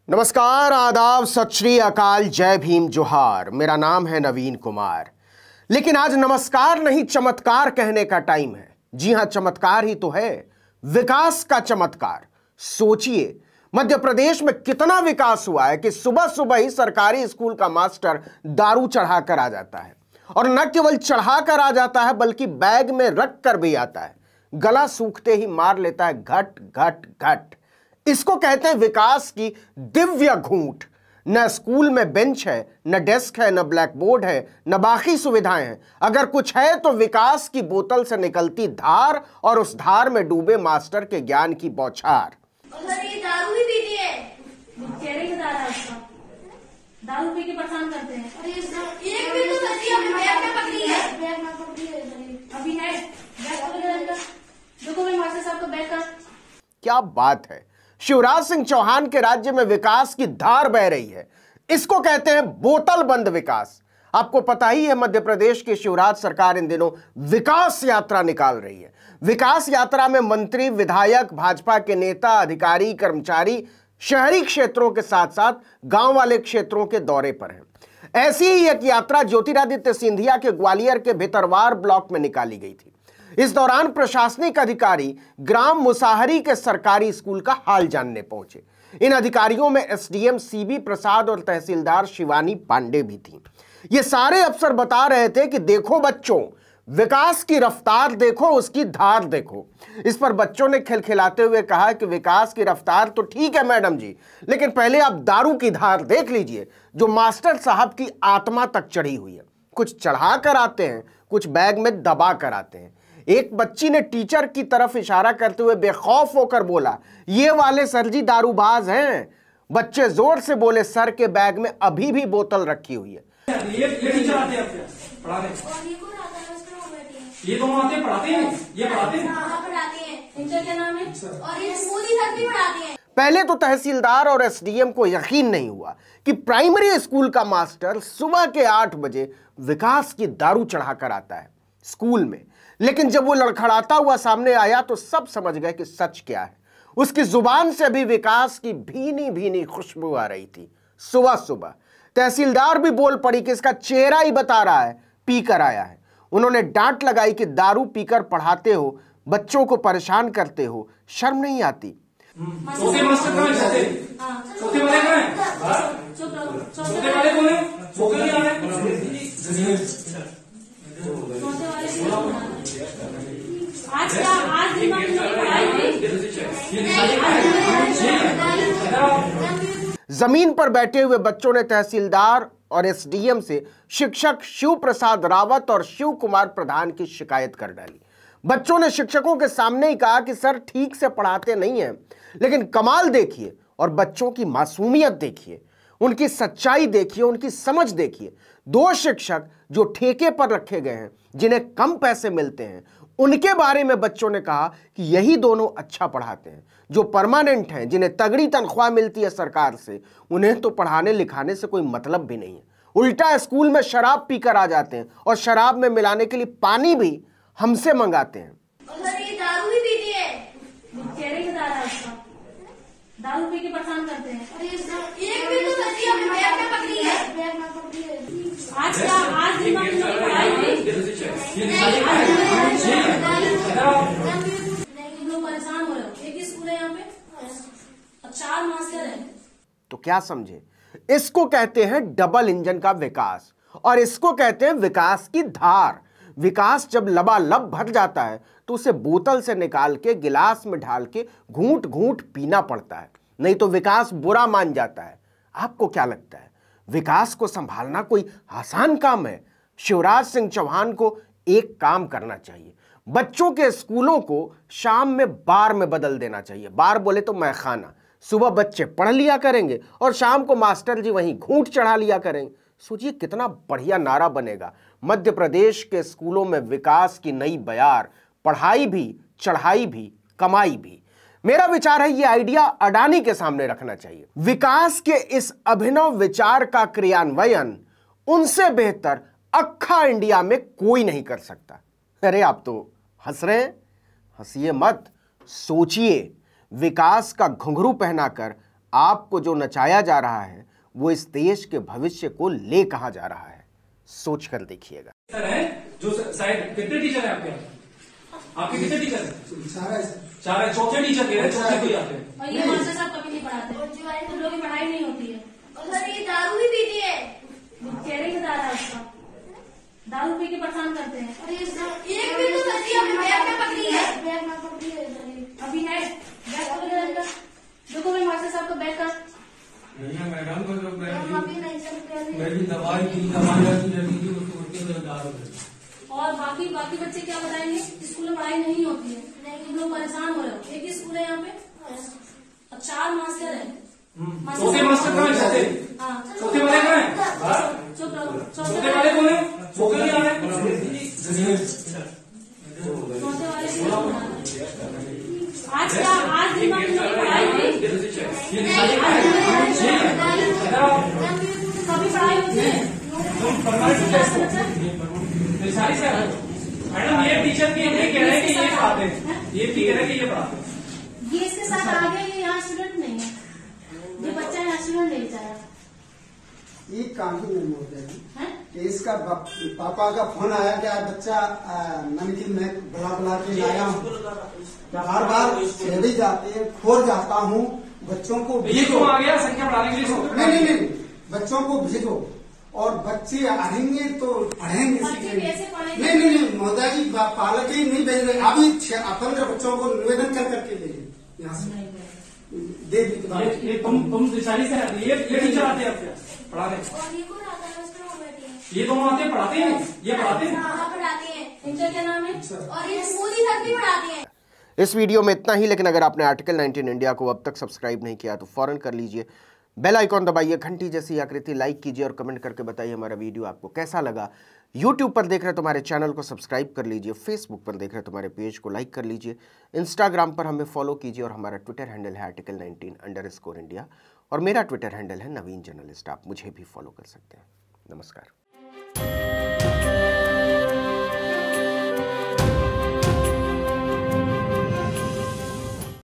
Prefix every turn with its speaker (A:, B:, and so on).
A: नमस्कार, आदाब, सत श्री अकाल, जय भीम, जोहार। मेरा नाम है नवीन कुमार। लेकिन आज नमस्कार नहीं, चमत्कार कहने का टाइम है। जी हां, चमत्कार ही तो है, विकास का चमत्कार। सोचिए, मध्य प्रदेश में कितना विकास हुआ है कि सुबह सुबह ही सरकारी स्कूल का मास्टर दारू चढ़ाकर आ जाता है। और न केवल चढ़ाकर आ जाता है बल्कि बैग में रख कर भी आता है। गला सूखते ही मार लेता है घट घट घट। इसको कहते हैं विकास की दिव्य घूंट। न स्कूल में बेंच है, न डेस्क है, न ब्लैक बोर्ड है, न बाकी सुविधाएं हैं। अगर कुछ है तो विकास की बोतल से निकलती धार और उस धार में डूबे मास्टर के ज्ञान की बौछार।
B: ये दारू ही पीती है, चेहरे का दारू उसका, दारू पी के परेशान करते हैं। एक भी तो सच्ची अपने बैग में पकड़ी है, बैग में पकड़ी है अभी है, बैग पकड़ के देखो मैं मास्टर साहब का बैग का।
A: क्या बात है, शिवराज सिंह चौहान के राज्य में विकास की धार बह रही है। इसको कहते हैं बोतल बंद विकास। आपको पता ही है, मध्य प्रदेश की शिवराज सरकार इन दिनों विकास यात्रा निकाल रही है। विकास यात्रा में मंत्री, विधायक, भाजपा के नेता, अधिकारी, कर्मचारी शहरी क्षेत्रों के साथ साथ गांव वाले क्षेत्रों के दौरे पर हैं। ऐसी ही एक यात्रा ज्योतिरादित्य सिंधिया के ग्वालियर के भितरवार ब्लॉक में निकाली गई थी। इस दौरान प्रशासनिक अधिकारी ग्राम मुसाहरी के सरकारी स्कूल का हाल जानने पहुंचे। इन अधिकारियों में एसडीएम सीबी प्रसाद और तहसीलदार शिवानी पांडे भी थी। ये सारे अफसर बता रहे थे कि देखो बच्चों, विकास की रफ्तार देखो, उसकी धार देखो। इस पर बच्चों ने खिलखिलाते हुए कहा कि विकास की रफ्तार तो ठीक है मैडम जी, लेकिन पहले आप दारू की धार देख लीजिए, जो मास्टर साहब की आत्मा तक चढ़ी हुई है। कुछ चढ़ा कर आते हैं, कुछ बैग में दबा कर आते हैं। एक बच्ची ने टीचर की तरफ इशारा करते हुए बेखौफ होकर बोला, ये वाले सर जी दारूबाज हैं। बच्चे जोर से बोले, सर के बैग में अभी भी बोतल रखी हुई है।
C: ये टीचर आते हैं पढ़ाने, ये दोनों आते हैं पढ़ाते हैं, ये पढ़ाते हैं,
B: पढ़ाते हैं। इनका क्या नाम है? और ये मोदी सर भी पढ़ाते हैं।
A: पहले तो तहसीलदार और एसडीएम को यकीन नहीं हुआ कि प्राइमरी स्कूल का मास्टर सुबह के 8 बजे विकास की दारू चढ़ाकर आता है स्कूल में। लेकिन जब वो लड़खड़ाता हुआ सामने आया तो सब समझ गए कि सच क्या है। उसकी जुबान से भी विकास की भीनी भीनी खुशबू आ रही थी। सुबह सुबह तहसीलदार भी बोल पड़ी कि इसका चेहरा ही बता रहा है पीकर आया है। उन्होंने डांट लगाई कि दारू पीकर पढ़ाते हो, बच्चों को परेशान करते हो, शर्म नहीं आती?
C: चौथे मास्टर कहाँ हैं? चौथे वाले कहाँ हैं? चौथे वाले कौन है? चौथे नहीं आ रहे।
A: जमीन पर बैठे हुए बच्चों ने तहसीलदार और एसडीएम से शिक्षक शिव प्रसाद रावत और शिव कुमार प्रधान की शिकायत कर डाली। बच्चों ने शिक्षकों के सामने ही कहा कि सर ठीक से पढ़ाते नहीं हैं। लेकिन कमाल देखिए और बच्चों की मासूमियत देखिए, उनकी सच्चाई देखिए, उनकी समझ देखिए। 2 शिक्षक जो ठेके पर रखे गए हैं, जिन्हें कम पैसे मिलते हैं, उनके बारे में बच्चों ने कहा कि यही दोनों अच्छा पढ़ाते हैं। जो परमानेंट हैं, जिन्हें तगड़ी तनख्वाह मिलती है सरकार से, उन्हें तो पढ़ाने लिखाने से कोई मतलब भी नहीं है। उल्टा स्कूल में शराब पीकर आ जाते हैं और शराब में मिलाने के लिए पानी भी हमसे मंगाते हैं।
B: ये दारू ही पीती है, चेहरे का दारू उसका, दारू पी के परेशान करते हैं। एक भी तो सच्ची अपने बैग में पकड़ी है, बैग में पकड़ी है। आज लोग परेशान हो रहे हो। एक ही स्कूल है यहाँ पे, 4 मास्टर है।
A: तो क्या समझे, इसको कहते हैं डबल इंजन का विकास, और इसको कहते हैं विकास की धार। विकास जब लबालब भर जाता है तो उसे बोतल से निकाल के गिलास में ढाल के घूंट घूंट पीना पड़ता है, नहीं तो विकास बुरा मान जाता है। आपको क्या लगता है, विकास को संभालना कोई आसान काम है? शिवराज सिंह चौहान को एक काम करना चाहिए, बच्चों के स्कूलों को शाम में बार में बदल देना चाहिए। बार बोले तो मैखाना। सुबह बच्चे पढ़ लिया करेंगे और शाम को मास्टर जी वहीं घूंट चढ़ा लिया करेंगे। सोचिए कितना बढ़िया नारा बनेगा। मध्य प्रदेश के स्कूलों में विकास की नई बयार, पढ़ाई भी, चढ़ाई भी, कमाई भी। मेरा विचार है ये आइडिया अडानी के सामने रखना चाहिए। विकास के इस अभिनव विचार का क्रियान्वयन उनसे बेहतर अक्खा इंडिया में कोई नहीं कर सकता। अरे आप तो हंस रहे हैं, हंसिए मत, सोचिए। विकास का घुंघरू पहनाकर आपको जो नचाया जा रहा है वो इस देश के भविष्य को ले कहां जा रहा है, सोच कर देखिएगा।
C: सर है जो शायद कितने टीचर है आपके यहाँ? आपके कितने टीचर है? 4 है। चौथे टीचर के चौथे कोई आते हैं।
B: और ये मास्टर साहब कभी नहीं पढ़ाते, तो लोगों की पढ़ाई नहीं होती है। और सर ये दारू भी पीती है, चेहरे से दारू है उसका, दारू पी के परेशान करते हैं। और एक भी तो सही अभी बैग में पकड़ी है, बैग में पकड़ी है अभी है, बैग पकड़ लेगा। देखो मैं मास्टर साहब का बैग का
C: नहीं है मैडम को जो
B: अभी नहीं सर
C: मेरी दवाई की
B: और बाकी बच्चे क्या बताएंगे, स्कूल में पढ़ाई नहीं होती है, तुम लोग परेशान हो रहे हो। एक ही स्कूल है यहाँ पे और 4 मास्टर है।
C: चौथे मास्टर कहाँ है? चौथे वाले कहाँ है? चौथे वाले कौन है? चौथे नहीं आ रहे।
B: चौथे वाले आज क्या आज पढ़ाई हुई, कभी पढ़ाई होती है।
C: मैडम ये टीचर की ये कह रहे हैं कि ये पढ़ाते हैं, ये भी कह रहे हैं कि ये पढ़ाते हैं।
B: ये इसके साथ आगे ये यहाँ स्टूडेंट नहीं है, जो बच्चा यहाँ स्टूडेंट नहीं चाहे।
D: ये कानून नहीं होता है कि इसका पापा का फोन आया कि बच्चा नमकीन में बुला के लाया हूँ, हर बार चली जाते हैं, खोर जाता हूँ बच्चों को।
C: ये क्यों आ गया? संख्या बढ़ाने के लिए?
D: नहीं, बच्चों को भेजो और बच्चे आएंगे तो पढ़ेंगे, सीखेंगे। नहीं महोदय जी, पालक ही नहीं भेज रहे। अभी 15 बच्चों को निवेदन कर करके भेजे यहाँ से दे दी।
C: ये तुम दिशारी से ये टीचर आते हैं आपके पढ़ाने? ये दोनों आते हैं पढ़ाते हैं? ये पढ़ाते हैं?
B: पढ़ाते हैं। इनका क्या नाम है? और ये मोदी सर भी पढ़ाते हैं।
A: इस वीडियो में इतना ही, लेकिन अगर आपने आर्टिकल 19 इंडिया को अब तक सब्सक्राइब नहीं किया तो फौरन कर लीजिए, बेल आइकॉन दबाइए, घंटी जैसी आकृति लाइक कीजिए और कमेंट करके बताइए हमारा वीडियो आपको कैसा लगा। यूट्यूब पर देख रहे तो हमारे चैनल को सब्सक्राइब कर लीजिए, फेसबुक पर देख रहे तो हमारे पेज को लाइक कर लीजिए, इंस्टाग्राम पर हमें फॉलो कीजिए और हमारा ट्विटर हैंडल है आर्टिकल 19_India और मेरा ट्विटर हैंडल है नवीन जर्नलिस्ट। आप मुझे भी फॉलो कर सकते हैं। नमस्कार।